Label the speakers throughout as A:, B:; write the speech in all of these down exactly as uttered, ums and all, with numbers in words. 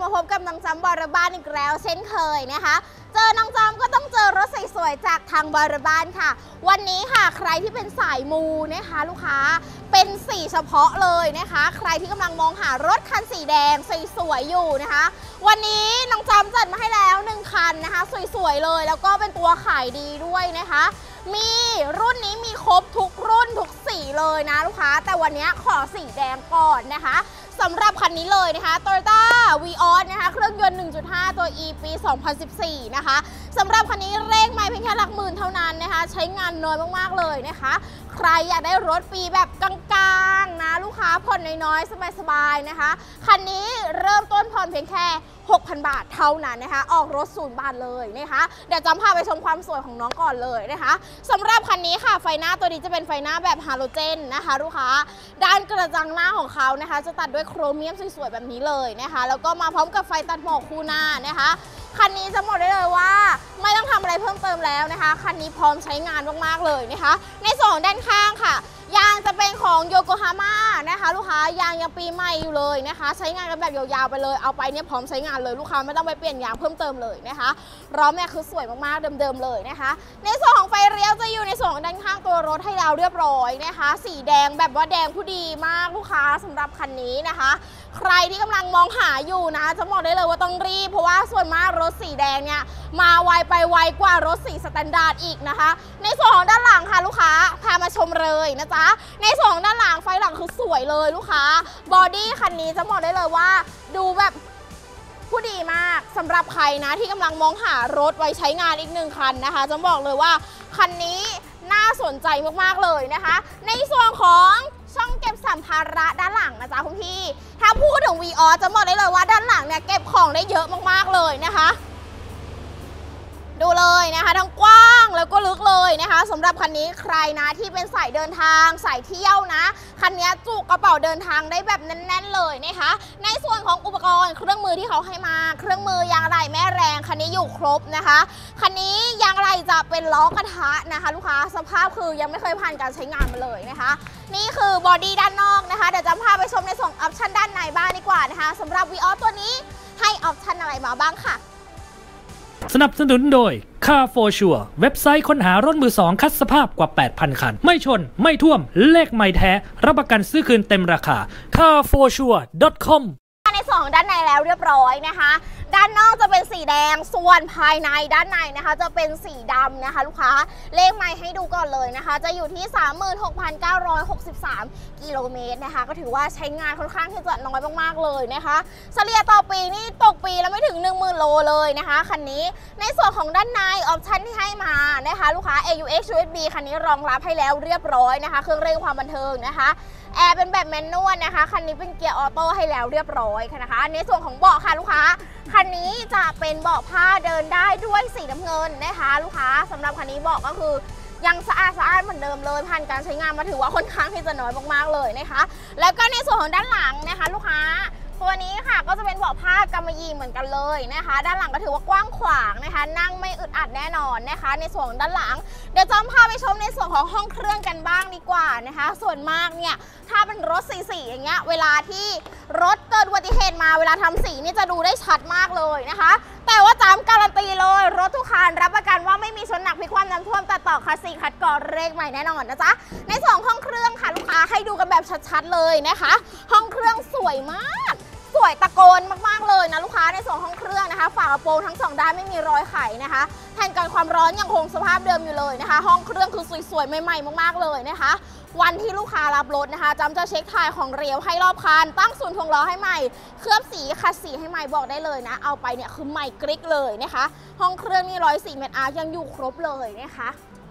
A: มาพบกับน้องจำบริบ้านอีกแล้วเช่นเคยนะคะเจอน้องจำก็ต้องเจอรถสวยๆจากทางบริบ้านค่ะวันนี้ค่ะใครที่เป็นสายมูนะคะลูกค้าเป็นสีเฉพาะเลยนะคะใครที่กำลังมองหารถคันสีแดงสวยๆอยู่นะคะวันนี้น้องจำจัดมาให้แล้วหนึ่งคันนะคะสวยๆเลยแล้วก็เป็นตัวขายดีด้วยนะคะมีรุ่นนี้มีครบทุกรุ่นทุกสีเลยนะลูกค้าแต่วันนี้ขอสีแดงก่อนนะคะสำหรับคันนี้เลยนะคะ Toyota Vios นะคะเครื่องยนต์ หนึ่งจุดห้า ตัว E ปี สองพันสิบสี่ นะคะสำหรับคันนี้เลขไม่เพียงแค่หลักหมื่นเท่านั้นนะคะใช้งานน้อยมากๆเลยนะคะใครอยากได้รถปีแบบกลางๆนะลูกค้าผ่อนน้อยๆสบายๆนะคะคันนี้เริ่มต้นผ่อนเพียงแค่ หกพัน บาทเท่านั้นนะคะออกรถศูนย์บาทเลยนะคะเดี๋ยวจำพาไปชมความสวยของน้องก่อนเลยนะคะสำหรับคันนี้ค่ะไฟหน้าตัวนี้จะเป็นไฟหน้าแบบฮาโลเจนนะคะลูกค้าด้านกระจังหน้าของเขานะคะจะตัดด้วยโครเมียมสวยๆแบบนี้เลยนะคะแล้วก็มาพร้อมกับไฟตัดหมอกคู่หน้านะคะคันนี้จะบอกได้เลยว่าไม่ต้องทำอะไรเพิ่มเติมแล้วนะคะคันนี้พร้อมใช้งานมากๆเลยนะคะในส่วนด้านข้างค่ะยางจะเป็นของโยโกฮาม่านะคะลูกค้ายางยังปีใหม่อยู่เลยนะคะใช้งานกันแบบยาวๆไปเลยเอาไปเนี่ยพร้อมใช้งานเลยลูกค้าไม่ต้องไปเปลี่ยนยางเพิ่มเติมเลยนะคะล้อแม็กคือสวยมากๆเดิมๆเลยนะคะในส่วนของไฟเลี้ยวจะอยู่ในส่วนของด้านข้างตัวรถให้เราเรียบร้อยนะคะสีแดงแบบว่าแดงผู้ดีมากลูกค้าสำหรับคันนี้นะคะใครที่กำลังมองหาอยู่นะจะบอกได้เลยว่าต้องรีบเพราะว่าส่วนมากรถสีแดงเนี่ยมาไวไปไวกว่ารถสีสแตนดาร์ดอีกนะคะในส่วนของด้านหลังค่ะลูกค้าพามาชมเลยนะจ๊ะในส่วนของด้านหลังไฟหลังคือสวยเลยลูกค้าบอดี้คันนี้จะบอกได้เลยว่าดูแบบผู้ดีมากสำหรับใครนะที่กำลังมองหารถไว้ใช้งานอีกหนึ่งคันนะคะจะบอกเลยว่าคันนี้น่าสนใจมากๆเลยนะคะในส่วนของช่องเก็บสัมภาระด้านหลังนะจ๊ะคุณพี่ถ้าพูดถึง Vios จะบอกได้เลยว่าด้านหลังเนี่ยเก็บของได้เยอะมากๆเลยนะคะดูเลยนะคะทั้งกว้างแล้วก็ลึกเลยนะคะสำหรับคันนี้ใครนะที่เป็นสายเดินทางสายเที่ยวนะคันนี้จุกกระเป๋าเดินทางได้แบบแน่นๆเลยนะคะในส่วนของอุปกรณ์เครื่องมือที่เขาให้มาเครื่องมือยางอะไหล่แม่แรงคันนี้อยู่ครบนะคะคันนี้ยางอะไหล่จะเป็นล้อกระทะนะคะลูกค้าสภาพคือยังไม่เคยผ่านการใช้งานมาเลยนะคะนี่คือบอดี้ด้านนอกนะคะเดี๋ยวจะพาไปชมในส่วนออปชั่นด้านในบ้างดีกว่านะคะสำหรับ Vios ตัวนี้ให้ออปชั่นอะไรมาบ้างค่ะ
B: สนับสนุนโดย Car for Sure เว็บไซต์ค้นหารถมือสองคัดสภาพกว่า แปดพัน คันไม่ชนไม่ท่วมเลขไม่แท้รับประกันซื้อคืนเต็มราคา คาร์ โฟร์ ชัวร์ ดอท คอม
A: ในส่วนของด้านในแล้วเรียบร้อยนะคะด้านนอกจะเป็นสีแดงส่วนภายในด้านในนะคะจะเป็นสีดำนะคะลูกค้าเลขไมล์ให้ดูก่อนเลยนะคะจะอยู่ที่ สามหมื่นหกพันเก้าร้อยหกสิบสาม กิโลเมตรนะคะก็ถือว่าใช้งานค่อนข้างที่จะน้อยมากๆเลยนะคะเฉลี่ยต่อปีนี่ตกปีแล้วไม่ถึง หนึ่งหมื่น โลเลยนะคะคันนี้ในส่วนของด้านในออปชั่นที่ให้มานะคะลูกค้า เอ ยู เอ็กซ์ ยู เอส บี คันนี้รองรับให้แล้วเรียบร้อยนะคะเครื่องเร่งความบันเทิงนะคะแอร์เป็นแบบแมนนวลนะคะคันนี้เป็นเกียร์ออโต้ให้แล้วเรียบร้อยค่ะนะคะในส่วนของเบาะค่ะลูกค้าคันนี้จะเป็นเบาะผ้าเดินได้ด้วยสีน้ำเงินนะคะลูกค้าสำหรับคันนี้เบาะก็คือยังสะอาดสะอาดเหมือนเดิมเลยผ่านการใช้งานมาถือว่าค่อนข้างที่จะน้อยมากๆเลยนะคะแล้วก็ในส่วนของด้านหลังนะคะลูกค้าตัวนี้ค่ะก็จะเป็นเบาะผ้ากำมะหยี่เหมือนกันเลยนะคะด้านหลังก็ถือว่ากว้างขวางนะคะนั่งไม่อึดอัดแน่นอนนะคะในส่วนของด้านหลังเดี๋ยวจอมพาไปชมในส่วนของห้องเครื่องกันบ้างดีกว่านะคะส่วนมากเนี่ยถ้าเป็นรถสีสีอย่างเงี้ยเวลาที่รถเกิดอุบัติเหตุมาเวลาทำสีนี่จะดูได้ชัดมากเลยนะคะแต่ว่าจำการันตีเลยรถทุกคันรับประกันว่าไม่มีชนหนักพลิกคว่ำน้ำท่วมตัดต่อคัสซีคัดกรองเลขใหม่แน่นอนนะจ๊ะในส่วนห้องเครื่องค่ะลูกค้าให้ดูกันแบบชัดๆเลยนะคะห้องเครื่องสวยมากสวยตะโกนมากๆเลยนะลูกค้าในส่วนห้องเครื่องนะคะฝากระโปรงทั้งสองด้านไม่มีรอยไขนะคะแทนกันความร้อนยังคงสภาพเดิมอยู่เลยนะคะห้องเครื่องคือสวยๆใหม่ๆมากๆเลยนะคะวันที่ลูกค้ารับรถนะคะจำจะเช็คถ่ายของเรียวให้รอบคันตั้งศูนย์ถ่วงล้อให้ใหม่เคลือบสีคัดสีให้ใหม่บอกได้เลยนะเอาไปเนี่ยคือใหม่กริ๊กเลยนะคะห้องเครื่องนี่ร้อยสี่เมตรอาร์ยังอยู่ครบเลยนะคะ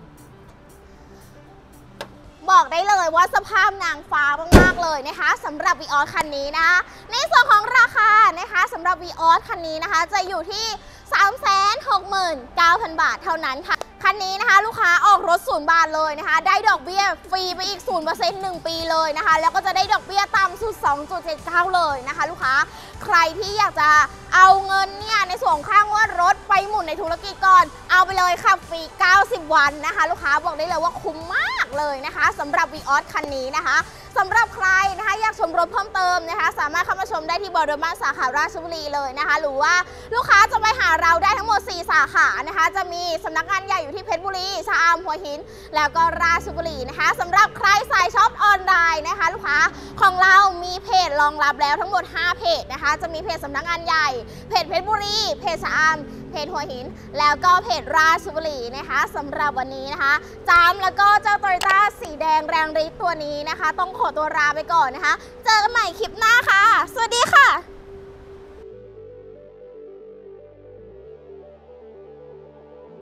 A: บอกได้เลยว่าสภาพนางฟ้ามากๆเลยนะคะสำหรับ Vios คันนี้นะในส่วนของราคานะคะสำหรับ Vios คันนี้นะคะจะอยู่ที่ สามแสนหกหมื่นเก้าพัน บาทเท่านั้นค่ะคันนี้นะคะลูกค้าออกรถศูนย์บาทเลยนะคะได้ดอกเบี้ยฟรีไปอีก ศูนย์เปอร์เซ็นต์ หนึ่งปีเลยนะคะแล้วก็จะได้ดอกเบี้ยต่ำสุด สองจุดเจ็ดเก้า เลยนะคะลูกค้าใครที่อยากจะเอาเงินเนี่ยในส่วนข้างว่ารถไปหมุนในธุรกิจก่อนเอาไปเลยค่ะฟรีเก้าสิบวันนะคะลูกค้าบอกได้เลยว่าคุ้มมากเลยนะคะสำหรับ Vios คันนี้นะคะสำหรับใครนะคะอยากชมรถเพิ่มเติมนะคะสามารถเข้ามาชมได้ที่บริเวณสาขาราชบุรีเลยนะคะหรือว่าลูกค้าจะไปหาเราได้ทั้งหมดสี่สาขานะคะจะมีสำนักงานใหญ่อยู่ที่เพชรบุรีชะอำหัวหินแล้วก็ราชบุรีนะคะสำหรับใครสายช็อปออนไลน์นะคะลูกค้าของเรามีเพจรองรับแล้วทั้งหมดห้าเพจนะคะจะมีเพจสำนักงานใหญ่เพจเพชรบุรีเพจชะอำเพจหัวหินแล้วก็เพจราชบุรีนะคะสำหรับวันนี้นะคะจามแล้วก็เจ้าโตโยต้าสีแดงแรงฤทธิ์ตัวนี้นะคะต้องขอตัวลาไปก่อนนะคะเจอกันใหม่คลิปหน้าค่ะสวัสดีค่ะ